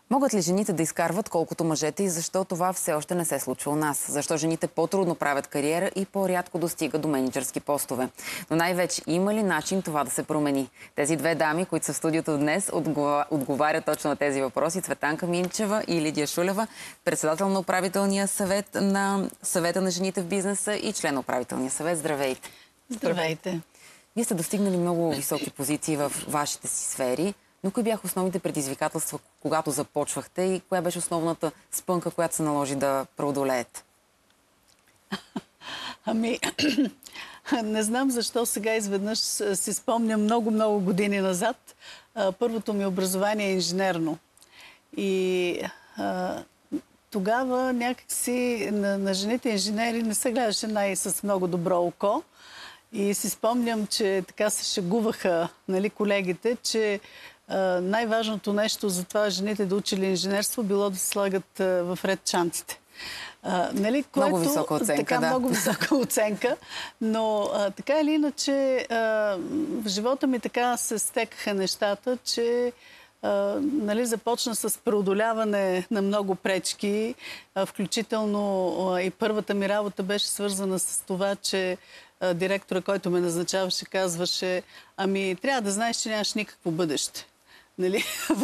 Могат ли жените да изкарват колкото мъжете и защо това все още не се случва у нас? Защо жените по-трудно правят кариера и по-рядко достигат до мениджърски постове? Но най-вече има ли начин това да се промени? Тези две дами, които са в студиото днес, отговарят точно на тези въпроси. Цветанка Минчева и Лидия Шулева, председател на управителния съвет на Съвета на жените в бизнеса и член на управителния съвет. Здравейте! Здравейте! Вие сте достигнали много високи позиции в вашите си сфери, но кои бяха основните предизвикателства, когато започвахте и коя беше основната спънка, която се наложи да преодолеете? Ами, не знам защо сега изведнъж си спомням много години назад. Първото ми образование е инженерно. И тогава някакси на жените инженери не се гледаше с много добро око. И си спомням, че така се шегуваха, нали, колегите, че най-важното нещо за това жените да учили инженерство било да се слагат в ред чантите. Нали, много висока оценка, така, да. Много висока оценка, но така или иначе в живота ми така се стекаха нещата, че нали, започна с преодоляване на много пречки, включително и първата ми работа беше свързана с това, че директора, който ме назначаваше, казваше: ами трябва да знаеш, че нямаш никакво бъдеще. Нали?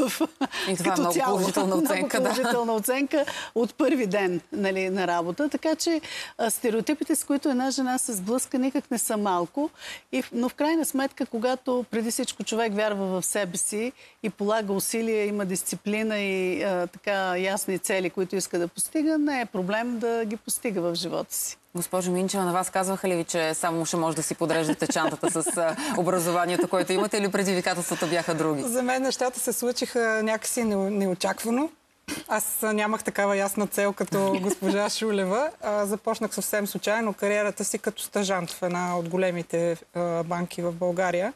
И това е много положителна оценка. Много положителна оценка от първи ден, нали, на работа. Така че стереотипите, с които една жена се сблъска, никак не са малко. Но в крайна сметка, когато преди всичко човек вярва в себе си и полага усилия, има дисциплина и така ясни цели, които иска да постига, не е проблем да ги постига в живота си. Госпожо Минчева, на вас казваха ли ви, че само ще може да си подреждате чантата с образованието, което имате, или предизвикателствата бяха други? За мен нещата се случиха някакси неочаквано. Аз нямах такава ясна цел като госпожа Шулева. Започнах съвсем случайно кариерата си като стажант в една от големите банки в България.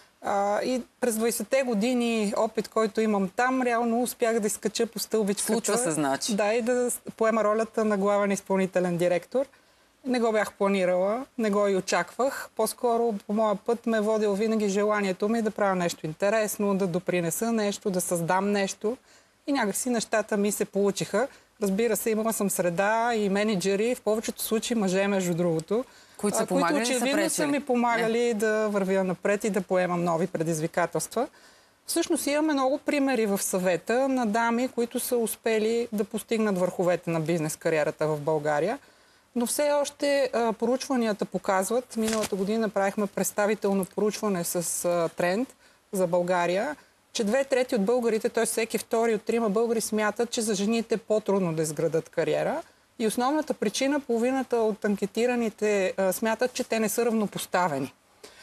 И през 20-те години опит, който имам там, реално успях да изкача по стълбичката. Случва се, значи. Да, и да поема ролята на главен изпълнителен директор. Не го бях планирала, не го и очаквах. По-скоро по моя път ме е водил винаги желанието ми да правя нещо интересно, да допринеса нещо, да създам нещо. И някакси нещата ми се получиха. Разбира се, имала съм среда и менеджери, в повечето случаи мъже, между другото, които са помагали, които очевидно са ми помагали да вървя напред и да поемам нови предизвикателства. Всъщност имаме много примери в съвета на дами, които са успели да постигнат върховете на бизнес кариерата в България. Но все още проучванията показват, миналата година направихме представително проучване с тренд за България, че 2/3 от българите, т.е. всеки втори от 3 българи смятат, че за жените е по-трудно да изградат кариера. И основната причина, половината от анкетираните смятат, че те не са равнопоставени.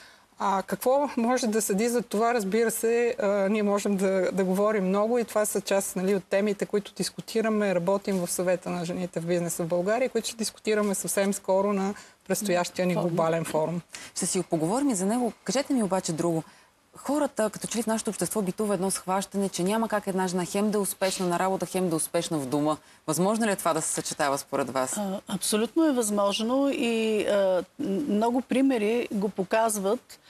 Какво може да седи за това, разбира се, ние можем да говорим много и това са част, нали, от темите, които дискутираме, работим в Съвета на жените в бизнеса в България, които ще дискутираме съвсем скоро на предстоящия ни глобален форум. Ще си поговорим и за него. Кажете ми обаче друго. Хората, като че ли в нашето общество битува едно схващане, че няма как една жена хем да е успешна на работа, хем да е успешна в дома. Възможно ли е това да се съчетава според вас? Абсолютно е възможно и много примери го показват.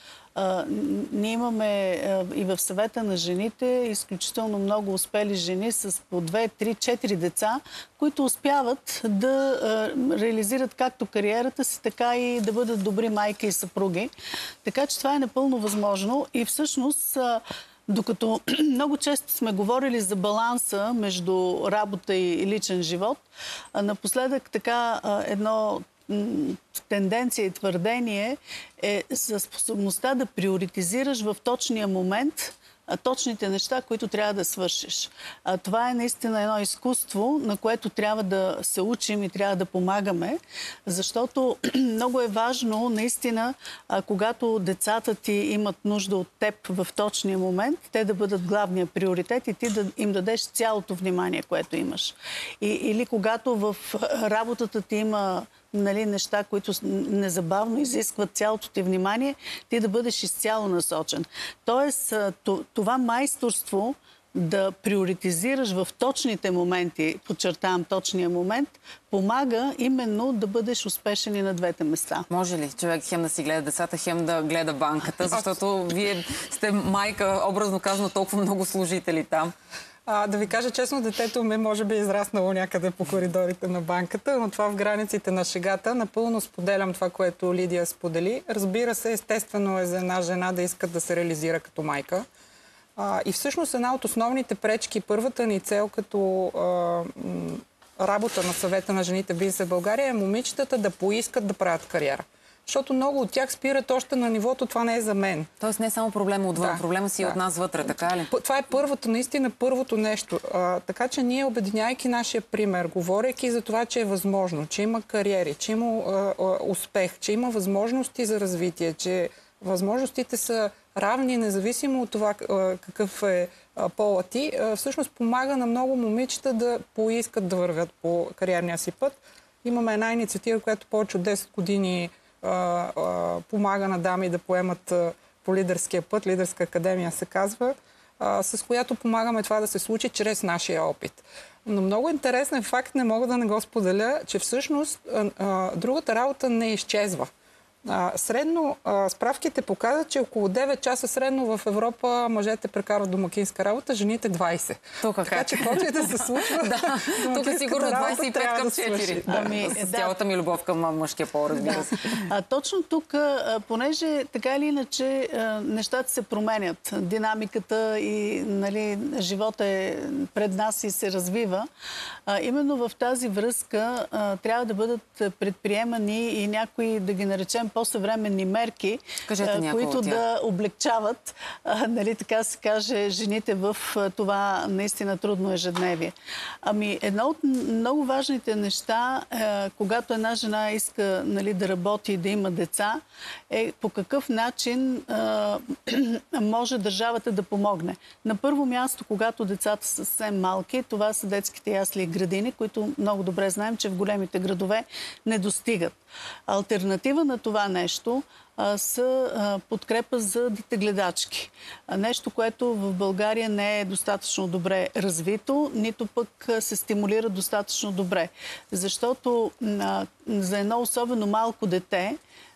Ние имаме и в Съвета на жените изключително много успели жени с по 2, 3, 4 деца, които успяват да реализират както кариерата си, така и да бъдат добри майки и съпруги. Така че това е напълно възможно и всъщност докато много често сме говорили за баланса между работа и личен живот, напоследък така едно тенденция и твърдение е за способността да приоритизираш в точния момент точните неща, които трябва да свършиш. Това е наистина едно изкуство, на което трябва да се учим и трябва да помагаме, защото много е важно наистина, когато децата ти имат нужда от теб в точния момент, те да бъдат главния приоритет и ти да им дадеш цялото внимание, което имаш. Или когато в работата ти има, нали, неща, които незабавно изискват цялото ти внимание, ти да бъдеш изцяло насочен. Тоест, това майсторство да приоритизираш в точните моменти, подчертавам точния момент, помага именно да бъдеш успешен и на двете места. Може ли човек хем да си гледа децата, хем да гледа банката, защото вие сте майка, образно казано, толкова много служители там? Да ви кажа честно, детето ми може би е израснало някъде по коридорите на банката, но това в границите на шегата. Напълно споделям това, което Лидия сподели. Разбира се, естествено е за една жена да иска да се реализира като майка. И всъщност една от основните пречки, първата ни цел като работа на съвета на жените в бизнеса в България е момичетата да поискат да правят кариера. Защото много от тях спират още на нивото, това не е за мен. Тоест не е само проблема отвън, проблема си от нас вътре, така ли? Това е наистина първото нещо. Така че ние, обединяйки нашия пример, говорейки за това, че е възможно, че има кариери, че има успех, че има възможности за развитие, че възможностите са равни, независимо от това какъв е полът ти, всъщност помага на много момичета да поискат да вървят по кариерния си път. Имаме една инициатива, която повече от 10 години помага на дами да поемат по лидерския път, Лидерска академия се казва, с която помагаме това да се случи чрез нашия опит. Но много интересен факт, не мога да не го споделя, че всъщност другата работа не изчезва. Средно, справките показват, че около 9 часа средно в Европа мъжете прекарват домакинска работа, жените 20. Така че почва да се случва. Тук е сигурно 25 към 4. С цялата ми любов към мъжкия пол, разбира се. Точно тук, понеже така или иначе нещата се променят, динамиката и живота е пред нас и се развива, именно в тази връзка трябва да бъдат предприемани и някои, да ги наречем, по-съвременни мерки, които да облегчават, така се каже, жените в това наистина трудно ежедневие. Едно от много важните неща, когато една жена иска да работи и да има деца, е по какъв начин може държавата да помогне. На първо място, когато децата са съвсем малки, това са детските ясли и градини, които много добре знаем, че в големите градове не достигат. Алтернатива на това нещо са подкрепа за детегледачки. Нещо, което в България не е достатъчно добре развито, нито пък се стимулира достатъчно добре. Защото за едно особено малко дете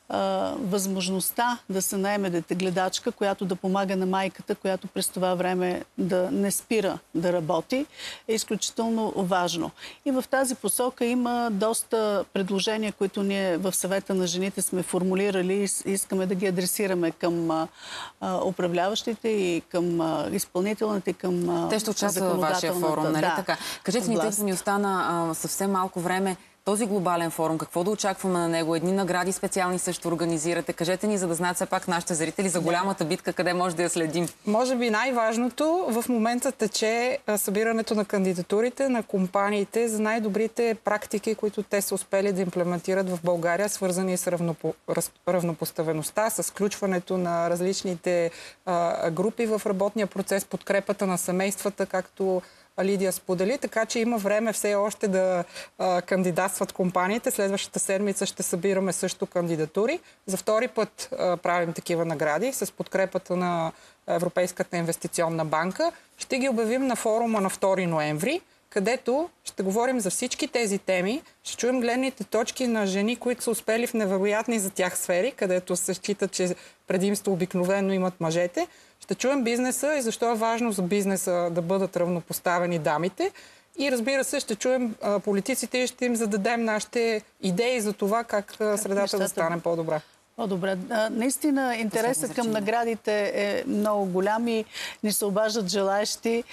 възможността да се наеме детегледачка, която да помага на майката, която през това време да не спира да работи, е изключително важно. И в тази посока има доста предложения, които ние в съвета на жените сме формулирали и искаме да ги адресираме към управляващите и към изпълнителните, и към законодателната. Те ще участват във вашия форум, нали така? Кажете ни, тъй като ни остана съвсем малко време, този глобален форум, какво да очакваме на него? Едни награди специални също организирате. Кажете ни, за да знаят все пак нашите зрители за голямата битка, къде може да я следим. Може би най-важното в момента тече събирането на кандидатурите на компаниите за най-добрите практики, които те са успели да имплементират в България, свързани с равнопоставеността, с включването на различните групи в работния процес, подкрепата на семействата, както Лидия сподели, така че има време все още да кандидатстват компаниите. Следващата седмица ще събираме също кандидатури. За втори път правим такива награди с подкрепата на Европейската инвестиционна банка. Ще ги обявим на форума на 2 ноември, където ще говорим за всички тези теми. Ще чуем гледните точки на жени, които са успели в невероятни за тях сфери, където се счита, че предимство обикновено имат мъжете. Ще чуем бизнеса и защо е важно за бизнеса да бъдат равнопоставени дамите. И разбира се, ще чуем политиците и ще им зададем нашите идеи за това как средата да стане по-добра. По-добре. Наистина интересът към наградите е много голям и ни се обаждат желаещи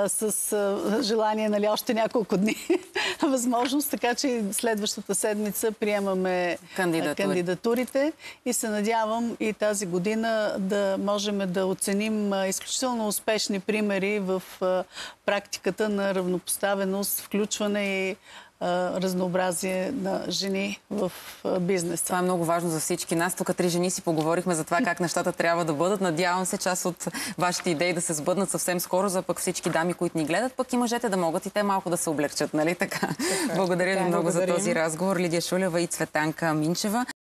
с желание още няколко дни възможност, така че следващата седмица приемаме кандидатурите и се надявам и тази година да можем да оценим изключително успешни примери в практиката на равнопоставеност, включване и разнообразие на жени в бизнеса. Това е много важно за всички нас. Тук 3 жени си поговорихме за това как нещата трябва да бъдат. Надявам се част от вашите идеи да се сбъднат съвсем скоро, за пък всички дами, които ни гледат, пък и мъжете да могат и те малко да се облегчат, нали така? Благодаря ви много за този разговор. Лидия Шулева и Цветанка Минчева.